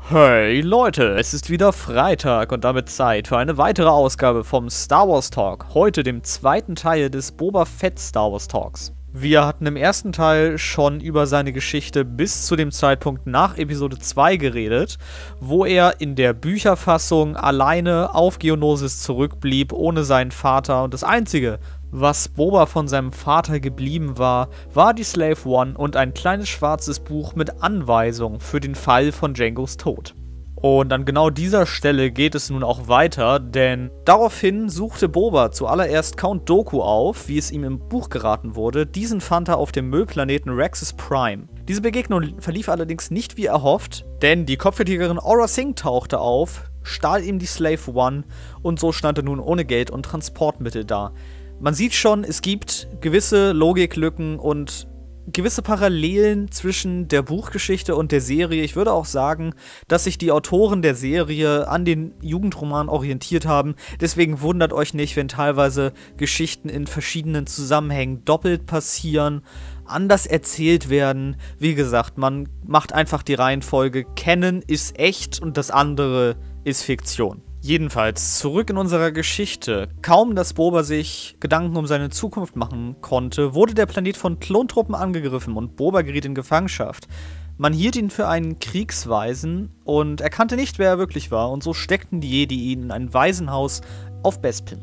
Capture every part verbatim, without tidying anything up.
Hey Leute, es ist wieder Freitag und damit Zeit für eine weitere Ausgabe vom Star Wars Talk, heute dem zweiten Teil des Boba Fett Star Wars Talks. Wir hatten im ersten Teil schon über seine Geschichte bis zu dem Zeitpunkt nach Episode zwei geredet, wo er in der Bücherfassung alleine auf Geonosis zurückblieb, ohne seinen Vater, und das Einzige, was Boba von seinem Vater geblieben war, war die Slave One und ein kleines schwarzes Buch mit Anweisungen für den Fall von Jangos Tod. Und an genau dieser Stelle geht es nun auch weiter, denn daraufhin suchte Boba zuallererst Count Dooku auf, wie es ihm im Buch geraten wurde. Diesen fand er auf dem Müllplaneten Raxus Prime. Diese Begegnung verlief allerdings nicht wie erhofft, denn die Kopfgeldjägerin Aurra Sing tauchte auf, stahl ihm die Slave One und so stand er nun ohne Geld und Transportmittel da. Man sieht schon, es gibt gewisse Logiklücken und gewisse Parallelen zwischen der Buchgeschichte und der Serie. Ich würde auch sagen, dass sich die Autoren der Serie an den Jugendroman orientiert haben. Deswegen wundert euch nicht, wenn teilweise Geschichten in verschiedenen Zusammenhängen doppelt passieren, anders erzählt werden. Wie gesagt, man macht einfach die Reihenfolge. Canon ist echt und das andere ist Fiktion. Jedenfalls, zurück in unserer Geschichte. Kaum, dass Boba sich Gedanken um seine Zukunft machen konnte, wurde der Planet von Klontruppen angegriffen und Boba geriet in Gefangenschaft. Man hielt ihn für einen Kriegsweisen und erkannte nicht, wer er wirklich war, und so steckten die Jedi ihn in ein Waisenhaus auf Bespin.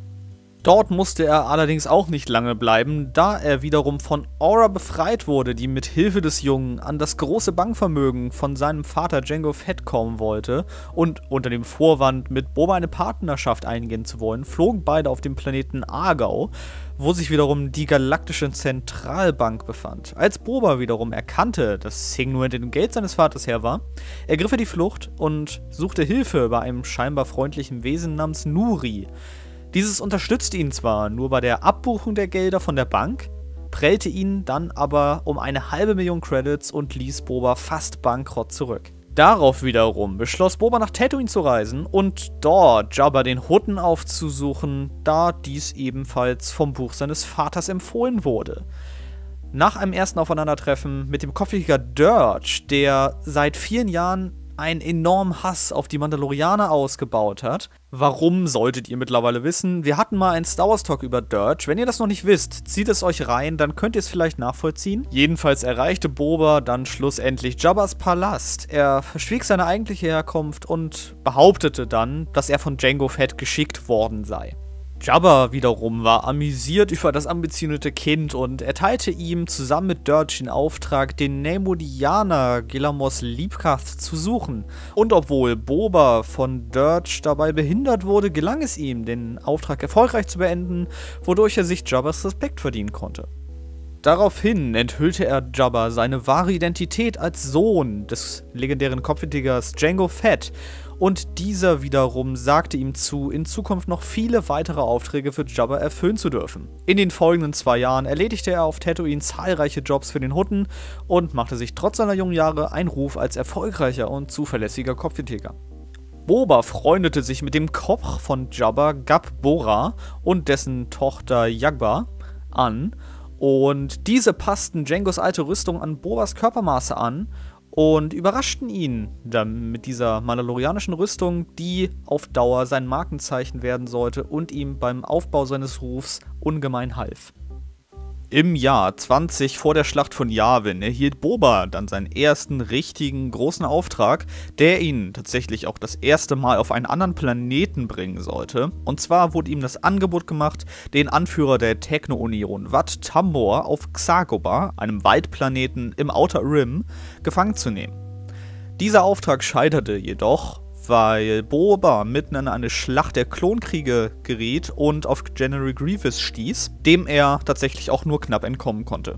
Dort musste er allerdings auch nicht lange bleiben, da er wiederum von Aurra befreit wurde, die mit Hilfe des Jungen an das große Bankvermögen von seinem Vater Jango Fett kommen wollte, und unter dem Vorwand, mit Boba eine Partnerschaft eingehen zu wollen, flogen beide auf dem Planeten Argau, wo sich wiederum die galaktische Zentralbank befand. Als Boba wiederum erkannte, dass Sing nur hinter dem Geld seines Vaters her war, ergriff er die Flucht und suchte Hilfe bei einem scheinbar freundlichen Wesen namens Nuri. Dieses unterstützte ihn zwar nur bei der Abbuchung der Gelder von der Bank, prellte ihn dann aber um eine halbe Million Credits und ließ Boba fast bankrott zurück. Darauf wiederum beschloss Boba, nach Tatooine zu reisen und dort Jabba den Hutten aufzusuchen, da dies ebenfalls vom Buch seines Vaters empfohlen wurde. Nach einem ersten Aufeinandertreffen mit dem Kopfjäger Dirge, der seit vielen Jahren einen enormen Hass auf die Mandalorianer ausgebaut hat. Warum, solltet ihr mittlerweile wissen. Wir hatten mal einen Star Wars Talk über Dirge. Wenn ihr das noch nicht wisst, zieht es euch rein, dann könnt ihr es vielleicht nachvollziehen. Jedenfalls erreichte Boba dann schlussendlich Jabbas Palast. Er verschwieg seine eigentliche Herkunft und behauptete dann, dass er von Jango Fett geschickt worden sei. Jabba wiederum war amüsiert über das ambitionierte Kind und erteilte ihm zusammen mit Dirge den Auftrag, den Neimoidianer Gilamos Liebkath zu suchen. Und obwohl Boba von Dirge dabei behindert wurde, gelang es ihm, den Auftrag erfolgreich zu beenden, wodurch er sich Jabbas Respekt verdienen konnte. Daraufhin enthüllte er Jabba seine wahre Identität als Sohn des legendären Kopfgeldjägers Jango Fett, und dieser wiederum sagte ihm zu, in Zukunft noch viele weitere Aufträge für Jabba erfüllen zu dürfen. In den folgenden zwei Jahren erledigte er auf Tatooine zahlreiche Jobs für den Hutten und machte sich trotz seiner jungen Jahre einen Ruf als erfolgreicher und zuverlässiger Kopfgeldjäger. Boba freundete sich mit dem Koch von Jabba, Gab Bora, und dessen Tochter Yagba an, und diese passten Jangos alte Rüstung an Bobas Körpermaße an und überraschten ihn dann mit dieser mandalorianischen Rüstung, die auf Dauer sein Markenzeichen werden sollte und ihm beim Aufbau seines Rufs ungemein half. Im Jahr zwanzig vor der Schlacht von Yavin erhielt Boba dann seinen ersten richtigen großen Auftrag, der ihn tatsächlich auch das erste Mal auf einen anderen Planeten bringen sollte. Und zwar wurde ihm das Angebot gemacht, den Anführer der Techno-Union, Wat Tambor, auf Xagoba, einem Waldplaneten im Outer Rim, gefangen zu nehmen. Dieser Auftrag scheiterte jedoch, weil Boba mitten in eine Schlacht der Klonkriege geriet und auf General Grievous stieß, dem er tatsächlich auch nur knapp entkommen konnte.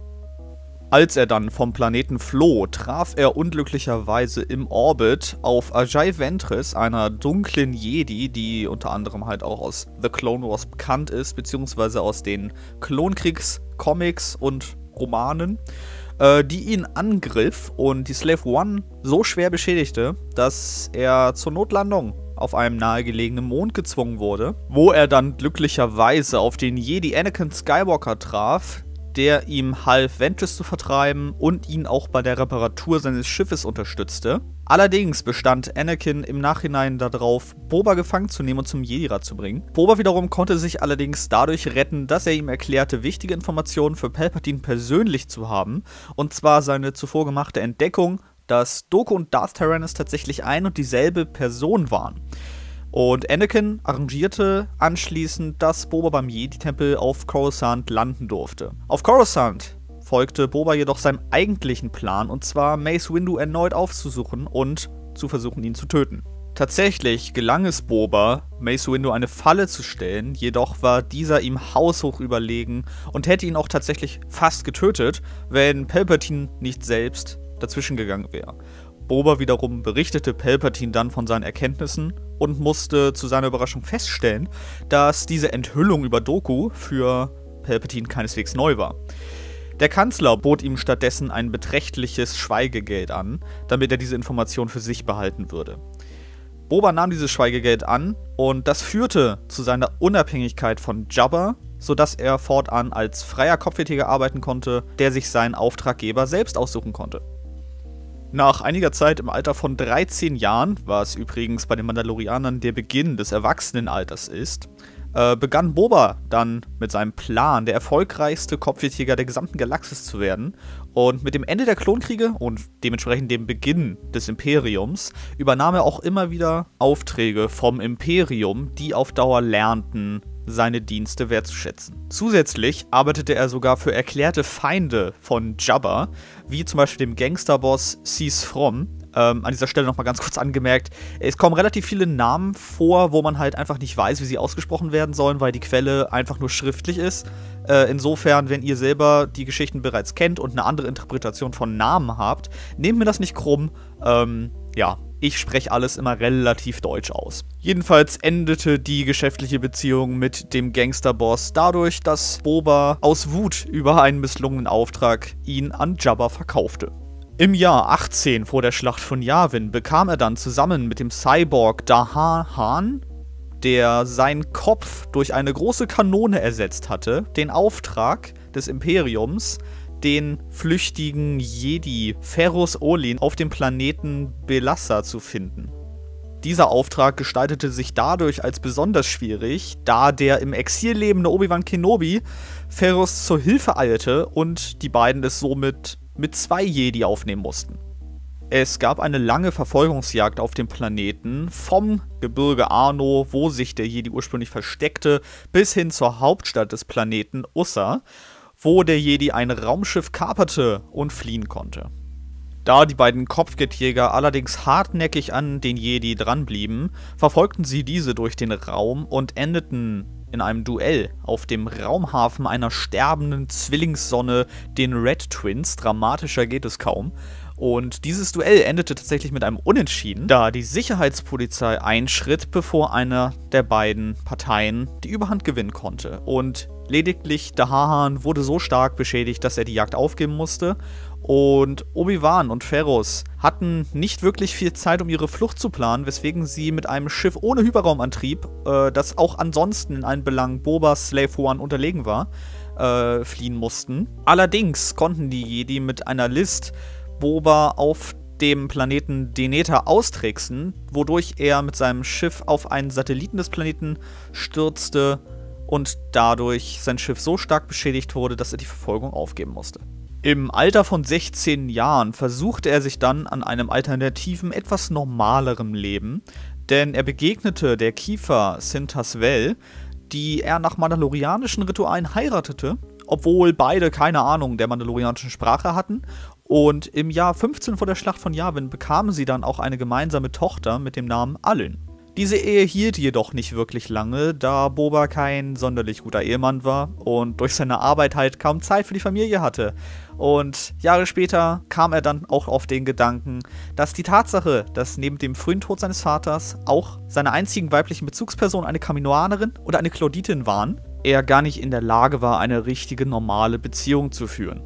Als er dann vom Planeten floh, traf er unglücklicherweise im Orbit auf Ajay Ventress, einer dunklen Jedi, die unter anderem halt auch aus The Clone Wars bekannt ist, beziehungsweise aus den Klonkriegs-Comics und Romanen, die ihn angriff und die Slave One so schwer beschädigte, dass er zur Notlandung auf einem nahegelegenen Mond gezwungen wurde, wo er dann glücklicherweise auf den Jedi Anakin Skywalker traf, der ihm half, Ventress zu vertreiben und ihn auch bei der Reparatur seines Schiffes unterstützte. Allerdings bestand Anakin im Nachhinein darauf, Boba gefangen zu nehmen und zum Jedi-Rat zu bringen. Boba wiederum konnte sich allerdings dadurch retten, dass er ihm erklärte, wichtige Informationen für Palpatine persönlich zu haben, und zwar seine zuvor gemachte Entdeckung, dass Dooku und Darth Tyrannus tatsächlich ein und dieselbe Person waren. Und Anakin arrangierte anschließend, dass Boba beim Jedi-Tempel auf Coruscant landen durfte. Auf Coruscant folgte Boba jedoch seinem eigentlichen Plan, und zwar Mace Windu erneut aufzusuchen und zu versuchen, ihn zu töten. Tatsächlich gelang es Boba, Mace Windu eine Falle zu stellen, jedoch war dieser ihm haushoch überlegen und hätte ihn auch tatsächlich fast getötet, wenn Palpatine nicht selbst dazwischen gegangen wäre. Boba wiederum berichtete Palpatine dann von seinen Erkenntnissen und musste zu seiner Überraschung feststellen, dass diese Enthüllung über Dooku für Palpatine keineswegs neu war. Der Kanzler bot ihm stattdessen ein beträchtliches Schweigegeld an, damit er diese Information für sich behalten würde. Boba nahm dieses Schweigegeld an und das führte zu seiner Unabhängigkeit von Jabba, sodass er fortan als freier Kopfgeldjäger arbeiten konnte, der sich seinen Auftraggeber selbst aussuchen konnte. Nach einiger Zeit im Alter von dreizehn Jahren, was übrigens bei den Mandalorianern der Beginn des Erwachsenenalters ist, äh, begann Boba dann mit seinem Plan, der erfolgreichste Kopfgeldjäger der gesamten Galaxis zu werden. Und mit dem Ende der Klonkriege und dementsprechend dem Beginn des Imperiums übernahm er auch immer wieder Aufträge vom Imperium, die auf Dauer lernten, seine Dienste wertzuschätzen. Zusätzlich arbeitete er sogar für erklärte Feinde von Jabba, wie zum Beispiel dem Gangsterboss Cease From. Ähm, an dieser Stelle nochmal ganz kurz angemerkt, es kommen relativ viele Namen vor, wo man halt einfach nicht weiß, wie sie ausgesprochen werden sollen, weil die Quelle einfach nur schriftlich ist. Äh, insofern, wenn ihr selber die Geschichten bereits kennt und eine andere Interpretation von Namen habt, nehmt mir das nicht krumm. Ähm, ja, ich spreche alles immer relativ deutsch aus. Jedenfalls endete die geschäftliche Beziehung mit dem Gangsterboss dadurch, dass Boba aus Wut über einen misslungenen Auftrag ihn an Jabba verkaufte. Im Jahr achtzehn vor der Schlacht von Yavin bekam er dann zusammen mit dem Cyborg Dahan Han, der seinen Kopf durch eine große Kanone ersetzt hatte, den Auftrag des Imperiums, den flüchtigen Jedi Ferrus Olin auf dem Planeten Belassa zu finden. Dieser Auftrag gestaltete sich dadurch als besonders schwierig, da der im Exil lebende Obi-Wan Kenobi Ferrus zur Hilfe eilte und die beiden es somit mit zwei Jedi aufnehmen mussten. Es gab eine lange Verfolgungsjagd auf dem Planeten, vom Gebirge Arno, wo sich der Jedi ursprünglich versteckte, bis hin zur Hauptstadt des Planeten Ussa, wo der Jedi ein Raumschiff kaperte und fliehen konnte. Da die beiden Kopfgeldjäger allerdings hartnäckig an den Jedi dranblieben, verfolgten sie diese durch den Raum und endeten in einem Duell auf dem Raumhafen einer sterbenden Zwillingssonne, den Red Twins. Dramatischer geht es kaum. Und dieses Duell endete tatsächlich mit einem Unentschieden, da die Sicherheitspolizei einschritt, bevor einer der beiden Parteien die Überhand gewinnen konnte. Und lediglich Dahan wurde so stark beschädigt, dass er die Jagd aufgeben musste. Und Obi-Wan und Ferrus hatten nicht wirklich viel Zeit, um ihre Flucht zu planen, weswegen sie mit einem Schiff ohne Hyperraumantrieb, äh, das auch ansonsten in allen Belangen Bobas Slave One unterlegen war, äh, fliehen mussten. Allerdings konnten die Jedi mit einer List Boba auf dem Planeten Deneta austricksen, wodurch er mit seinem Schiff auf einen Satelliten des Planeten stürzte und dadurch sein Schiff so stark beschädigt wurde, dass er die Verfolgung aufgeben musste. Im Alter von sechzehn Jahren versuchte er sich dann an einem alternativen, etwas normaleren Leben, denn er begegnete der Kiefer Sintaswell, die er nach mandalorianischen Ritualen heiratete, obwohl beide keine Ahnung der mandalorianischen Sprache hatten. Und im Jahr fünfzehn vor der Schlacht von Yavin bekamen sie dann auch eine gemeinsame Tochter mit dem Namen Alyn. Diese Ehe hielt jedoch nicht wirklich lange, da Boba kein sonderlich guter Ehemann war und durch seine Arbeit halt kaum Zeit für die Familie hatte. Und Jahre später kam er dann auch auf den Gedanken, dass die Tatsache, dass neben dem frühen Tod seines Vaters auch seine einzigen weiblichen Bezugspersonen eine Kaminoanerin oder eine Clauditin waren, er gar nicht in der Lage war, eine richtige normale Beziehung zu führen.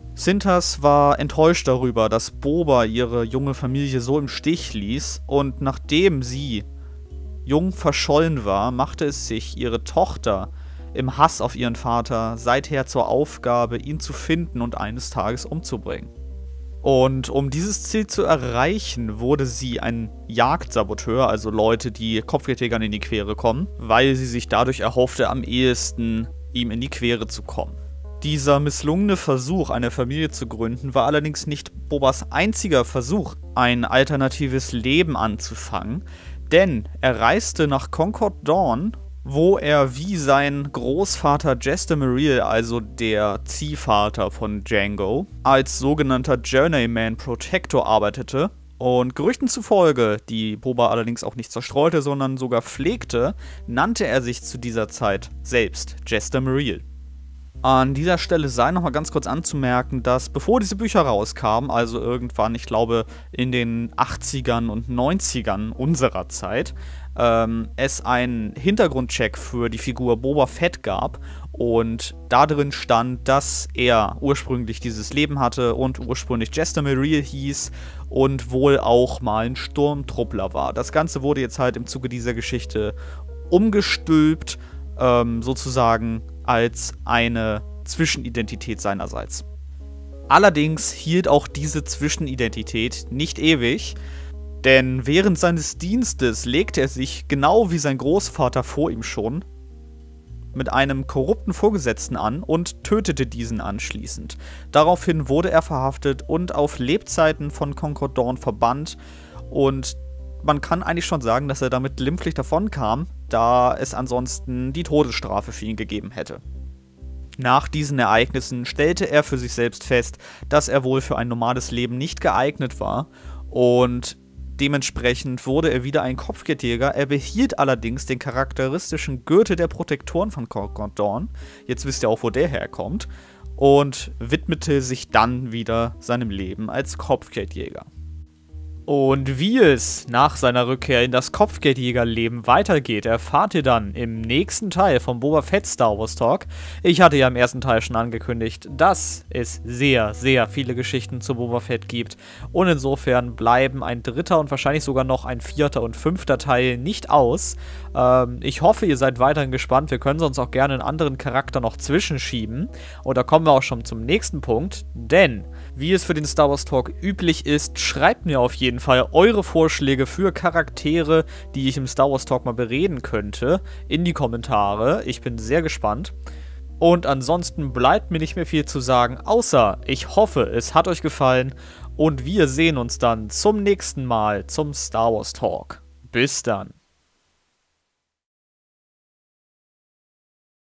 Sintas war enttäuscht darüber, dass Boba ihre junge Familie so im Stich ließ, und nachdem sie jung verschollen war, machte es sich ihre Tochter im Hass auf ihren Vater seither zur Aufgabe, ihn zu finden und eines Tages umzubringen. Und um dieses Ziel zu erreichen, wurde sie ein Jagdsaboteur, also Leute, die Kopfgeldjägern in die Quere kommen, weil sie sich dadurch erhoffte, am ehesten ihm in die Quere zu kommen. Dieser misslungene Versuch, eine Familie zu gründen, war allerdings nicht Bobas einziger Versuch, ein alternatives Leben anzufangen, denn er reiste nach Concord Dawn, wo er wie sein Großvater Jester Merrill, also der Ziehvater von Django, als sogenannter Journeyman Protector arbeitete. Und Gerüchten zufolge, die Boba allerdings auch nicht zerstreute, sondern sogar pflegte, nannte er sich zu dieser Zeit selbst Jester Merrill. An dieser Stelle sei nochmal ganz kurz anzumerken, dass bevor diese Bücher rauskamen, also irgendwann, ich glaube in den achtzigern und neunzigern unserer Zeit, ähm, es einen Hintergrundcheck für die Figur Boba Fett gab und da drin stand, dass er ursprünglich dieses Leben hatte und ursprünglich Jester Merrill hieß und wohl auch mal ein Sturmtruppler war. Das Ganze wurde jetzt halt im Zuge dieser Geschichte umgestülpt, ähm, sozusagen als eine Zwischenidentität seinerseits. Allerdings hielt auch diese Zwischenidentität nicht ewig, denn während seines Dienstes legte er sich, genau wie sein Großvater vor ihm schon, mit einem korrupten Vorgesetzten an und tötete diesen anschließend. Daraufhin wurde er verhaftet und auf Lebzeiten von Concord Dawn verbannt und man kann eigentlich schon sagen, dass er damit glimpflich davonkam, da es ansonsten die Todesstrafe für ihn gegeben hätte. Nach diesen Ereignissen stellte er für sich selbst fest, dass er wohl für ein normales Leben nicht geeignet war und dementsprechend wurde er wieder ein Kopfgeldjäger. Er behielt allerdings den charakteristischen Gürtel der Protektoren von Concord Dawn, jetzt wisst ihr auch, wo der herkommt, und widmete sich dann wieder seinem Leben als Kopfgeldjäger. Und wie es nach seiner Rückkehr in das Kopfgeldjägerleben weitergeht, erfahrt ihr dann im nächsten Teil vom Boba Fett Star Wars Talk. Ich hatte ja im ersten Teil schon angekündigt, dass es sehr, sehr viele Geschichten zu Boba Fett gibt. Und insofern bleiben ein dritter und wahrscheinlich sogar noch ein vierter und fünfter Teil nicht aus. Ähm, ich hoffe, ihr seid weiterhin gespannt. Wir können sonst auch gerne einen anderen Charakter noch zwischenschieben. Und da kommen wir auch schon zum nächsten Punkt. Denn, wie es für den Star Wars Talk üblich ist, schreibt mir auf jeden Fall eure Vorschläge für Charaktere, die ich im Star Wars Talk mal bereden könnte, in die Kommentare. Ich bin sehr gespannt. Und ansonsten bleibt mir nicht mehr viel zu sagen, außer ich hoffe, es hat euch gefallen und wir sehen uns dann zum nächsten Mal zum Star Wars Talk. Bis dann.